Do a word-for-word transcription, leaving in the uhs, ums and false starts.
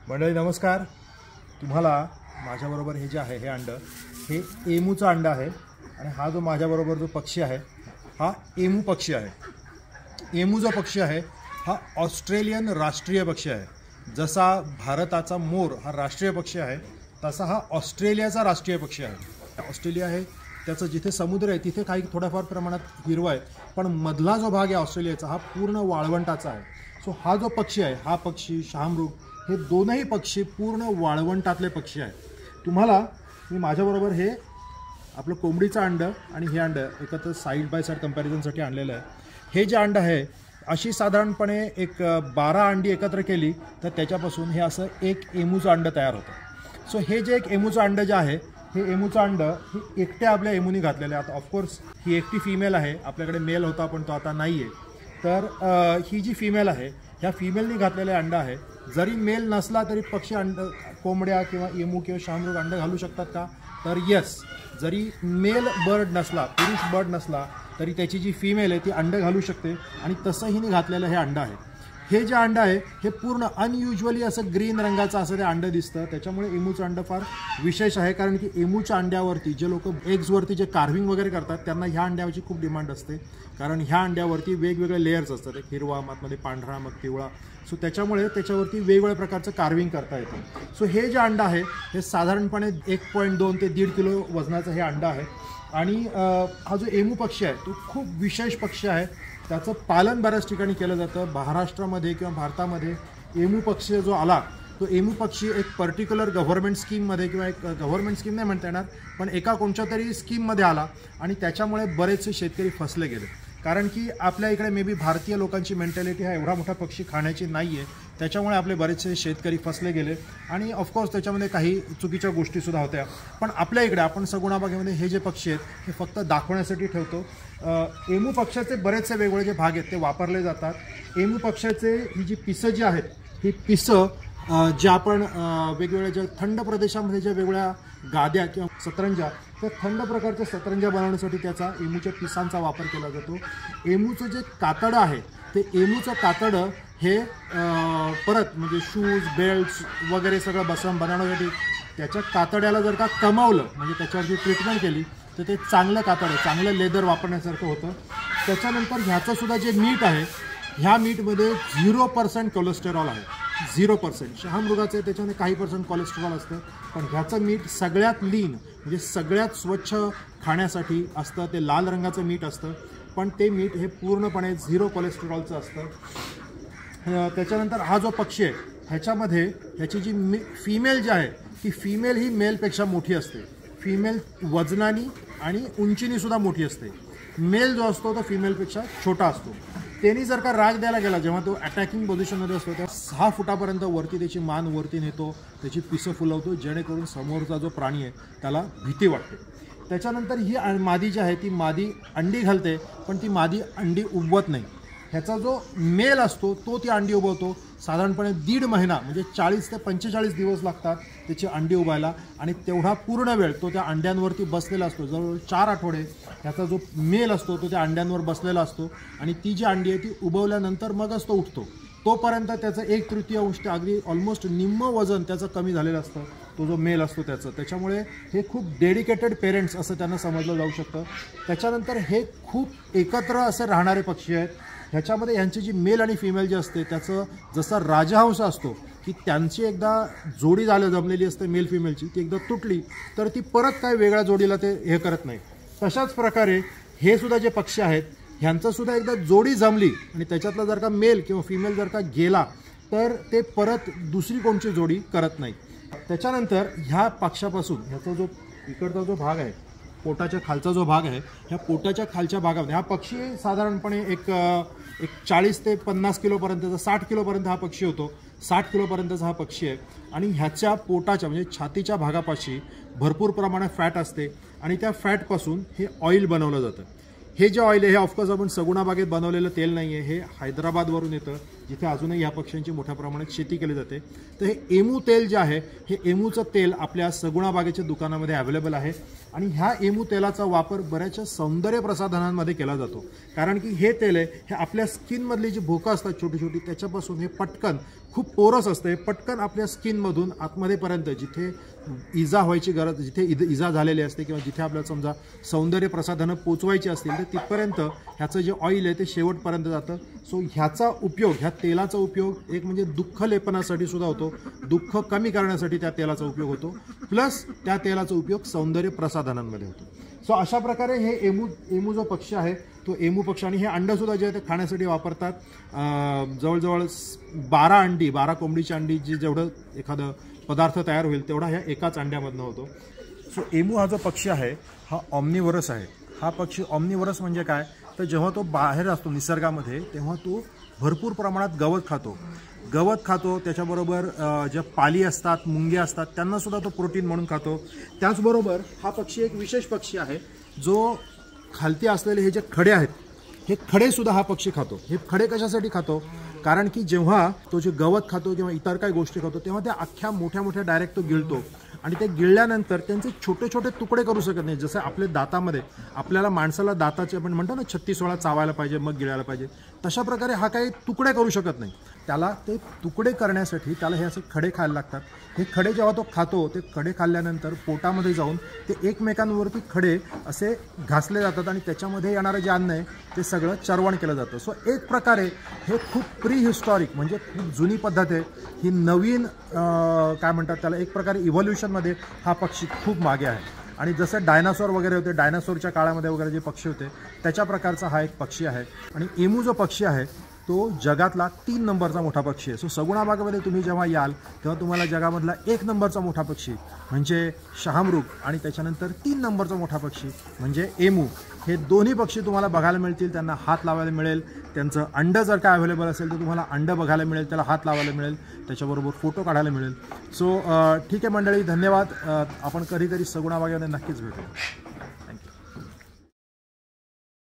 मंडळी नमस्कार। तुम्हाला माझ्याबरोबर हे जे आहे हे अंड हे एमूचं अंड आहे आणि हा जो माझ्याबरोबर जो पक्षी आहे हा एमू पक्षी आहे। एमू जो पक्षी आहे हा ऑस्ट्रेलियन राष्ट्रीय पक्षी आहे। जसा भारताचा मोर हा राष्ट्रीय पक्षी आहे तसा हा ऑस्ट्रेलियाचा राष्ट्रीय पक्षी आहे। ऑस्ट्रेलिया आहे त्याचं जिथे समुद्र आहे तिथे काही थोड्याफार प्रमाणात हिरवा आहे, पण मधला जो भाग आहे ऑस्ट्रेलियाचा हा पूर्ण वाळवंटाचा आहे। सो हा जो पक्षी आहे हा पक्षी शहामृग हे दोनही पक्षी पूर्ण वाळवंटातले पक्षी आहेत। तुम्हाला मी माझ्याबरोबर हे आपलं कोंबडीचं अंड आणि हे अंड एकत्र साईड बाय साईड कंपॅरिझनसाठी आणलेलं आहे। हे जे अंड आहे अशी साधारणपणे एक बारा अंडी एकत्र केली तर त्याच्यापासून हे असं एक एमूचं अंड तयार होतं। सो हे जे एक एमूचं अंड जे आहे हे एमूचं अंड हे एकट्या आपल्या एमूनी घातलेलं आहे। आता ऑफकोर्स ही एकटी फिमेल आहे, आपल्याकडे मेल होता पण तो आता नाही आहे। तर ही जी फिमेल आहे ह्या फिमेलनी घातलेले अंड आहे। जरी मेल नसला तरी पक्षी अंड कोंबड्या किंवा एमू किंवा शहामृग अंड घालू शकतात का? तर येस, जरी मेल बर्ड नसला पुरुष बर्ड नसला तरी त्याची जी फिमेल आहे ती अंड घालू शकते आणि तसं हिने घातलेलं हे अंड आहे। हे जे अंड आहे हे पूर्ण अनयुज्युअली असं ग्रीन रंगाचं असं ते अंड दिसतं। त्याच्यामुळे एमूचं अंड फार विशेष आहे, कारण की एमूच्या अंड्यावरती जे लोक एग्सवरती जे कार्विंग वगैरे करतात त्यांना ह्या अंड्यावरची खूप डिमांड असते, कारण ह्या अंड्यावरती वेगवेगळे लेयर्स असतात, एक हिरवा, मधमध्ये पांढरा, मग पिवळा। सो त्याच्यामुळे त्याच्यावरती वेगवेगळ्या प्रकारचं कार्विंग करता येतं। सो हे जे अंड आहे हे साधारणपणे एक पॉईंट दोन ते दीड किलो वजनाचं हे अंड आहे। आणि हा जो एमू पक्षी आहे तो खूप विशेष पक्षी आहे। त्याचं पालन बऱ्याच ठिकाणी केलं जातं। महाराष्ट्रामध्ये किंवा भारतामध्ये एमू पक्षी जो आला तो एमू पक्षी एक पर्टिक्युलर गव्हर्नमेंट स्कीममध्ये किंवा एक गव्हर्नमेंट स्कीम नाही म्हणता येणार पण एका कोणत्या तरी स्कीममध्ये आला आणि त्याच्यामुळे बरेचसे शेतकरी फसले गेले, कारण की आपल्या इकडे मे बी भारतीय लोकांची मेंटॅलिटी हा एवढा मोठा पक्षी खाण्याची नाही आहे। त्याच्यामुळे आपले बरेचसे शेतकरी फसले गेले आणि ऑफकोर्स त्याच्यामध्ये काही चुकीच्या गोष्टीसुद्धा होत्या। पण आपल्या इकडे आपण सगुणा बागेमध्ये हे जे पक्षी आहेत हे फक्त दाखवण्यासाठी ठेवतो। एमू पक्षाचे बरेचसे वेगवेगळे जे भाग आहेत ते वापरले जातात। एमू पक्षाचे ही जी पिसं जी आहेत ही पिसं जे आपण वेगवेगळ्या ज्या थंड प्रदेशामध्ये ज्या वेगवेगळ्या गाद्या किंवा सतरंजा तर थंड प्रकारच्या सतरंजा बनवण्यासाठी त्याचा एमूच्या पिसांचा वापर केला जातो। एमूचं जे कातडं आहे ते एमूचं कातडं हे परत म्हणजे शूज, बेल्ट्स वगैरे सगळं बसवून बनवण्यासाठी त्याच्या कातड्याला जर का कमावलं म्हणजे त्याच्यावरती ट्रीटमेंट केली तर ते चांगलं कातडं, चांगलं लेदर वापरण्यासारखं होतं। त्याच्यानंतर ह्याचंसुद्धा जे मीठ आहे ह्या मीटमध्ये झिरो पर्सेंट कोलेस्टेरॉल आहे, झिरो पर्सेंट। शहामृगाचे त्याच्यामध्ये काही पर्सेंट कोलेस्ट्रॉल असतं, पण ह्याचं मीठ सगळ्यात लीन म्हणजे सगळ्यात स्वच्छ खाण्यासाठी असतं। ते लाल रंगाचं मीठ असतं पण ते मीठ हे पूर्णपणे झिरो कोलेस्ट्रॉलचं असतं। त्याच्यानंतर हा जो पक्षी आहे ह्याच्यामध्ये ह्याची जी मे फिमेल जी आहे ती फिमेल ही मेलपेक्षा मोठी असते। फिमेल वजनानी आणि उंचीनीसुद्धा मोठी असते। मेल जो असतो तो फिमेलपेक्षा छोटा असतो। त्यांनी जर का राग द्यायला गेला जेव्हा तो अटॅकिंग पोझिशनमध्ये असतो तेव्हा सहा फुटापर्यंत वरती त्याची मान वरती नेतो, त्याची पिसं फुलवतो जेणेकरून समोरचा जो प्राणी आहे त्याला भीती वाटते। त्याच्यानंतर ही मादी जी आहे ती मादी अंडी घालते पण ती मादी अंडी उबवत नाही। ह्याचा जो मेल असतो तो ती अंडी उबवतो। साधारणपणे दीड महिना म्हणजे चाळीस ते पंचेचाळीस दिवस लागतात त्याची अंडी उबायला आणि तेवढा पूर्ण वेळ तो त्या अंड्यांवरती बसलेला असतो। जवळजवळ चार आठवडे ह्याचा जो मेल असतो तो त्या अंड्यांवर बसलेला असतो आणि ती जी अंडी आहे ती उबवल्यानंतर मगच तो उठतो। तोपर्यंत त्याचं एक तृतीयांश अगदी ऑलमोस्ट निम्म वजन त्याचं कमी झालेलं असतं तो जो मेल असतो त्याचं। त्याच्यामुळे हे खूप डेडिकेटेड पेरेंट्स असं त्यांना समजलं जाऊ शकतं। त्याच्यानंतर हे खूप एकत्र असे राहणारे पक्षी आहेत। ह्याच्यामध्ये यांची जी मेल आणि फिमेल जी असते त्याचं जसा राजहंस असतो की त्यांची एकदा जोडी झालं जमलेली असते मेल फिमेलची, ती एकदा तुटली तर ती परत काय वेगळ्या जोडीला ते हे करत नाही। तशाच प्रकारे हे सुद्धा जे पक्षी आहेत ह्यांचंसुद्धा एकदा जोडी जमली आणि त्याच्यातला जर का मेल किंवा फिमेल जर का गेला तर ते परत दुसरी कोणची जोडी करत नाही। त्याच्यानंतर ह्या पक्षापासून ह्याचा जो इकडचा जो भाग आहे पोटाच्या खालचा जो भाग आहे ह्या पोटाच्या खालच्या भागामध्ये हा पक्षी साधारणपणे एक एक चाळीस ते पन्नास किलोपर्यंतचा साठ किलोपर्यंत हा पक्षी होतो। साठ किलोपर्यंतचा हा पक्षी आहे आणि ह्याच्या पोटाच्या म्हणजे छातीच्या भागापाशी भरपूर प्रमाणात फॅट असते आणि त्या फॅटपासून हे ऑइल बनवलं जातं। हे जे ऑइल आहे हे ऑफकोर्स आपण सगुणा बागेत बनवलेलं तेल नाही आहे, हे हैदराबादवरून येतं। जिथे अजूनही ह्या पक्ष्यांची मोठ्या प्रमाणात शेती केली जाते. तर हे एमू तेल जे आहे हे एमूचं तेल आपल्या सगुणा बागेच्या दुकानामध्ये अवेलेबल आहे आणि ह्या एमू तेलाचा वापर बऱ्याचशा सौंदर्य प्रसाधनांमध्ये केला जातो. कारण की हे तेल आहे हे आपल्या स्किनमधली जी भोकं असतात छोटी छोटी त्याच्यापासून हे पटकन खूप पोरस असते, पटकन आपल्या स्किनमधून आतमध्येपर्यंत जिथे इजा व्हायची गरज, जिथे इद इजा झालेली असते किंवा जिथे आपल्याला समजा सौंदर्य प्रसाधनं पोचवायची असतील तर तिथपर्यंत ह्याचं जे ऑइल आहे ते शेवटपर्यंत जातं. सो ह्याचा उपयोग, ह्या तेलाचा उपयोग एक म्हणजे दुःख लेपनासाठी सुद्धा होतो, दुःख कमी करण्यासाठी त्या तेलाचा उपयोग होतो, प्लस त्या तेलाचा उपयोग सौंदर्य प्रसाधनांमध्ये होतो. सो अशा प्रकारे हे एमू एमू जो पक्षी आहे तो एमू पक्षी आणि हे अंडंसुद्धा जे आहे ते खाण्यासाठी वापरतात. जवळजवळ बारा अंडी, बारा कोंबडीची अंडी जी जेवढं एखादं पदार्थ तयार होईल तेवढा ह्या एकाच अंड्यामधनं होतो. सो एमू हा जो पक्षी आहे हा ऑम्निवरस आहे. हा पक्षी ऑम्निवरस म्हणजे काय तर जेव्हा तो बाहेर असतो निसर्गामध्ये तेव्हा तो भरपूर प्रमाणात गवत खातो गवत खातो त्याच्याबरोबर ज्या पाली असतात, मुंग्या असतात त्यांनासुद्धा तो प्रोटीन म्हणून खातो. त्याचबरोबर हा पक्षी एक विशेष पक्षी आहे जो खालती असलेले हे जे खडे आहेत हे खडेसुद्धा हा पक्षी खातो. हे खडे कशासाठी खातो कारण की जेव्हा तो जे गवत खातो किंवा इतर काही गोष्टी खातो तेव्हा त्या अख्ख्या मोठ्या मोठ्या डायरेक्ट तो गिळतो आणि ते गिळल्यानंतर त्यांचे छोटे छोटे तुकडे करू शकत नाही. जसं आपल्या दातामध्ये आपल्याला माणसाला दाताचे आपण म्हणतो ना छत्तीस वेळा चावायला पाहिजे मग गिळायला पाहिजे, तशा प्रकारे हा काही तुकडे करू शकत नाही. त्याला ते तुकडे करण्यासाठी त्याला हे असे खडे खायला लागतात. हे खडे जेव्हा तो खातो ते खडे खाल्ल्यानंतर पोटामध्ये जाऊन ते एकमेकांवरती खडे असे घासले जातात आणि त्याच्यामध्ये येणारं जे अन्न आहे ते सगळं चरवण केलं जातं. सो एक प्रकारे हे खूप प्री हिस्टॉरिक म्हणजे खूप जुनी पद्धत आहे. ही नवीन काय म्हणतात त्याला एक प्रकारे इव्होल्युशनमध्ये हा पक्षी खूप मागे आहे आणि जसं डायनासॉर वगैरे होते, डायनासॉरच्या काळामध्ये वगैरे जे पक्षी होते त्याच्या प्रकारचा हा एक पक्षी आहे. आणि एमू जो पक्षी आहे तो जगातला तीन नंबरचा मोठा पक्षी आहे. सो सगुणा बागेमध्ये तुम्ही जेव्हा याल तेव्हा तुम्हाला जगामधला एक नंबरचा मोठा पक्षी म्हणजे शहामृग आणि त्याच्यानंतर तीन नंबरचा मोठा पक्षी म्हणजे एमू हे दोन्ही पक्षी तुम्हाला बघायला मिळतील. त्यांना हात लावायला मिळेल, त्यांचं अंडं जर काय अवेलेबल असेल तर तुम्हाला अंडं बघायला मिळेल, त्याला हात लावायला मिळेल, त्याच्याबरोबर फोटो काढायला मिळेल. सो ठीक आहे मंडळी, धन्यवाद. आपण कधीतरी सगुणा बागेमध्ये नक्कीच भेटू.